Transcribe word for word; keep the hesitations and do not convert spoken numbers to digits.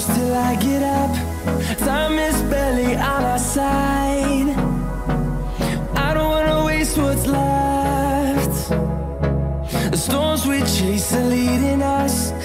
close till I get up. Time is barely on our side. I don't wanna waste what's left. The storms we chase are leading us.